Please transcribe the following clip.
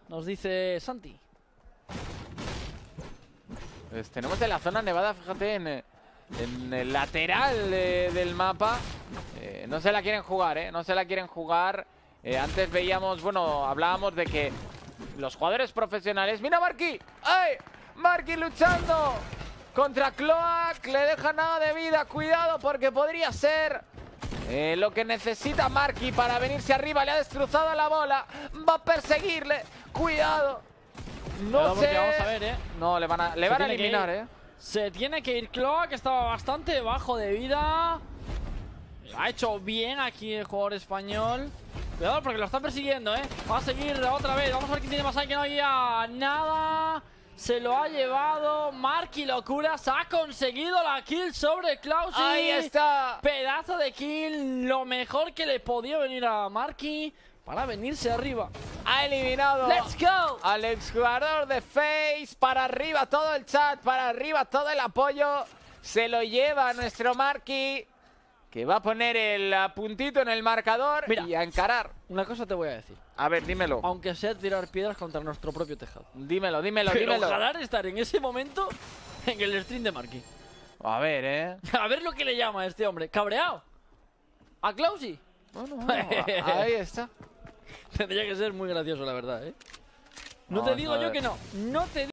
nos dice Santi. Pues tenemos en la zona nevada, fíjate, en el lateral del mapa. No se la quieren jugar, no se la quieren jugar. Antes veíamos, bueno, hablábamos de que los jugadores profesionales... ¡Mira Marky! ¡Ay! Marky luchando contra Cloak. Le deja nada de vida. Cuidado porque podría ser lo que necesita Marky para venirse arriba. Le ha destrozado la bola. Va a perseguirle. Cuidado. No sé. Vamos a ver, No, le van a eliminar, Se tiene que ir Cloak, que estaba bastante bajo de vida. Lo ha hecho bien aquí el jugador español. Cuidado porque lo está persiguiendo, Va a seguir otra vez. Vamos a ver quién tiene más ahí, que no había nada. Se lo ha llevado Marky Locuras. Ha conseguido la kill sobre Klausi. Ahí está. Pedazo de kill. Lo mejor que le podía venir a Marky para venirse arriba. Ha eliminado ¡Let's go! al exjugador de FaZe. Para arriba todo el chat, para arriba todo el apoyo. Se lo lleva nuestro Marky, que va a poner el puntito en el marcador. Mira, y a encarar. Una cosa te voy a decir. A ver, dímelo. Aunque sea tirar piedras contra nuestro propio tejado. Dímelo. Pero ojalá estar en ese momento en el stream de Marky. A ver, A ver lo que le llama a este hombre. ¿Cabreado? ¿A Klausi? Bueno, ahí está. Tendría que ser muy gracioso, la verdad, No Vamos te digo a yo ver. que no. No te